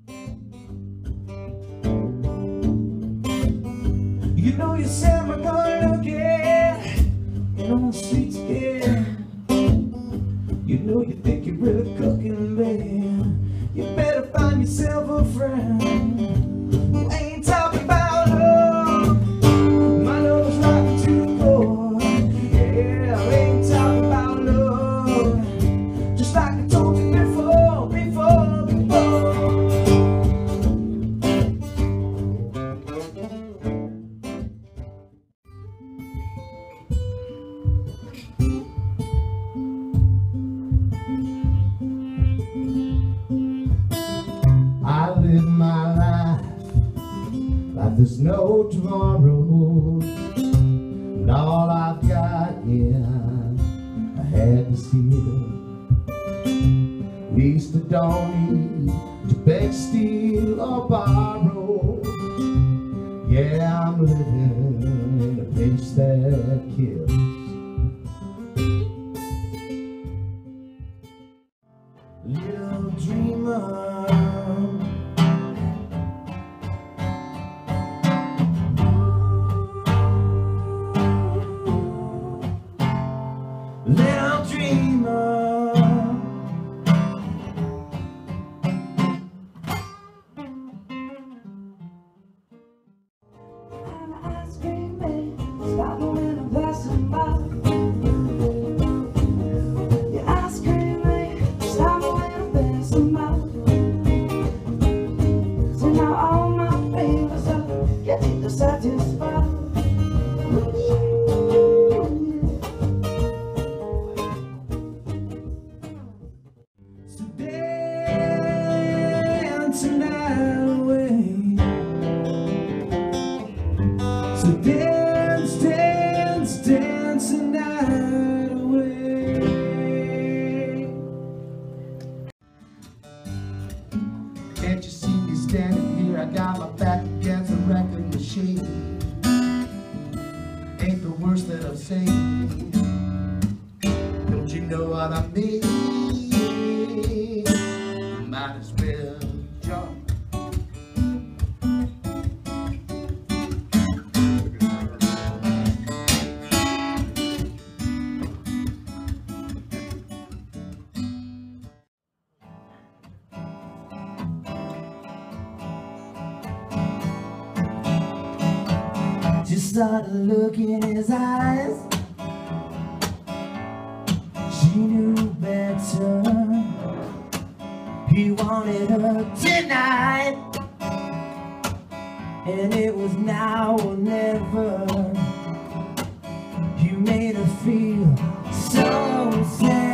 You know you said we're gonna look at on the streets again. You know you think you're really cooking, man. You better find yourself a friend who ain't talking about love. My love's rocking to the core. Yeah, I ain't talking about love. Just like I told you before, before, before. I live my life like there's no tomorrow, and all I've got, yeah, I had to steal. At least I don't need to beg, steal, or borrow. Yeah, I'm living in a place that kills. Little dreamer, little dreamer. I'm an ice cream man, stop me when I'm passing by. Your ice cream man, stop me when I'm passing by. So now all my favors are getting to satisfy. So dance, dance, dance the night away. Can't you see me standing here? I got my back against a record machine. Ain't the worst that I've seen. Don't you know what I mean? Might as well jump. Just started looking in his eyes. She knew better. He wanted her tonight, and it was now or never. You made her feel so sad.